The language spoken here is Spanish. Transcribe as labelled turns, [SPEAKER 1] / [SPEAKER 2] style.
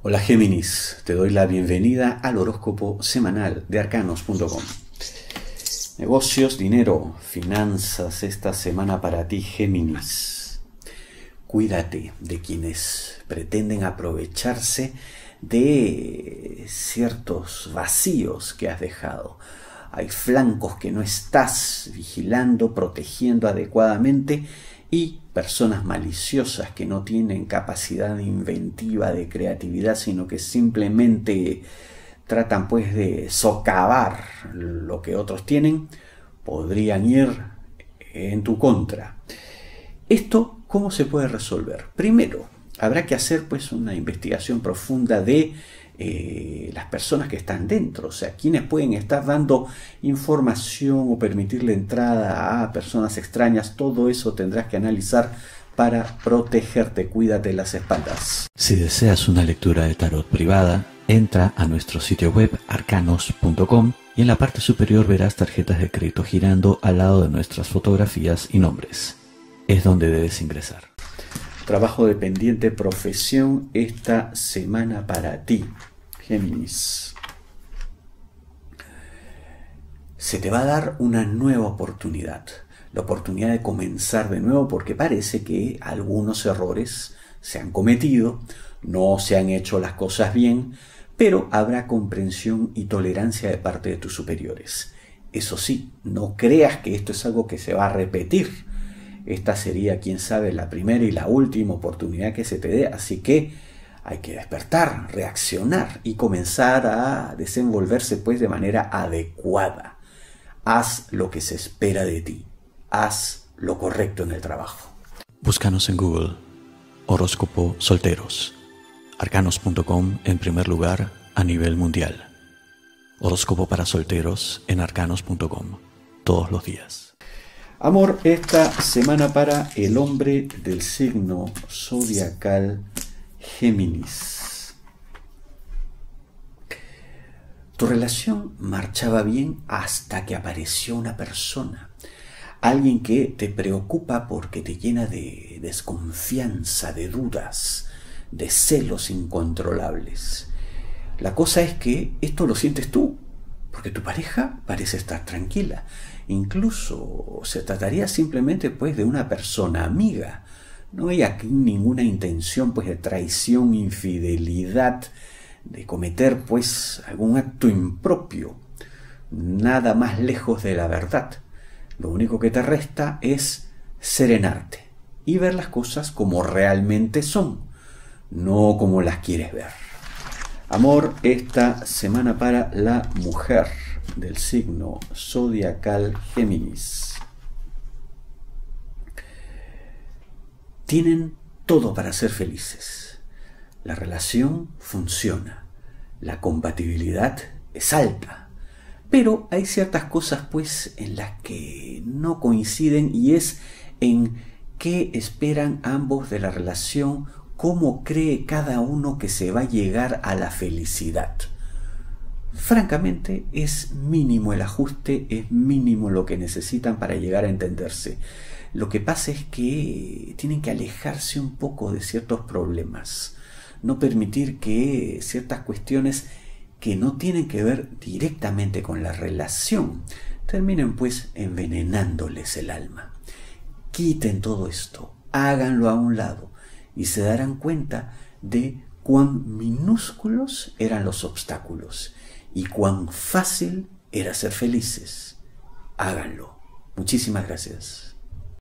[SPEAKER 1] Hola Géminis, te doy la bienvenida al horóscopo semanal de arcanos.com. Negocios, dinero, finanzas esta semana para ti, Géminis. Cuídate de quienes pretenden aprovecharse de ciertos vacíos que has dejado. Hay flancos que no estás vigilando, protegiendo adecuadamente y personas maliciosas que no tienen capacidad inventiva de creatividad, sino que simplemente tratan pues de socavar lo que otros tienen, podrían ir en tu contra. ¿Esto cómo se puede resolver? Primero, habrá que hacer pues una investigación profunda de las personas que están dentro, o sea, quienes pueden estar dando información o permitirle entrada a personas extrañas. Todo eso tendrás que analizar para protegerte. Cuídate las espaldas.
[SPEAKER 2] Si deseas una lectura de tarot privada, entra a nuestro sitio web arcanos.com y en la parte superior verás tarjetas de crédito girando al lado de nuestras fotografías y nombres. Es donde debes ingresar.
[SPEAKER 1] Trabajo dependiente, profesión esta semana para ti, Géminis. Se te va a dar una nueva oportunidad, la oportunidad de comenzar de nuevo, porque parece que algunos errores se han cometido, no se han hecho las cosas bien, pero habrá comprensión y tolerancia de parte de tus superiores. Eso sí, no creas que esto es algo que se va a repetir. Esta sería, quién sabe, la primera y la última oportunidad que se te dé, así que hay que despertar, reaccionar y comenzar a desenvolverse pues de manera adecuada. Haz lo que se espera de ti, haz lo correcto en el trabajo.
[SPEAKER 2] Búscanos en Google, horóscopo solteros, arcanos.com en primer lugar a nivel mundial, horóscopo para solteros en arcanos.com, todos los días.
[SPEAKER 1] Amor, esta semana para el hombre del signo zodiacal Géminis. Tu relación marchaba bien hasta que apareció una persona, alguien que te preocupa porque te llena de desconfianza, de dudas, de celos incontrolables. La cosa es que esto lo sientes tú, porque tu pareja parece estar tranquila. Incluso se trataría simplemente pues de una persona amiga. No hay aquí ninguna intención pues de traición, infidelidad, de cometer pues algún acto impropio. Nada más lejos de la verdad. Lo único que te resta es serenarte y ver las cosas como realmente son, no como las quieres ver. Amor, esta semana para la mujer del signo zodiacal Géminis. Tienen todo para ser felices. La relación funciona. La compatibilidad es alta. Pero hay ciertas cosas pues en las que no coinciden, y es en qué esperan ambos de la relación, cómo cree cada uno que se va a llegar a la felicidad. Francamente, es mínimo el ajuste, es mínimo lo que necesitan para llegar a entenderse. Lo que pasa es que tienen que alejarse un poco de ciertos problemas, no permitir que ciertas cuestiones que no tienen que ver directamente con la relación terminen pues envenenándoles el alma. Quiten todo esto, háganlo a un lado y se darán cuenta de cuán minúsculos eran los obstáculos y cuán fácil era ser felices. Háganlo. Muchísimas gracias.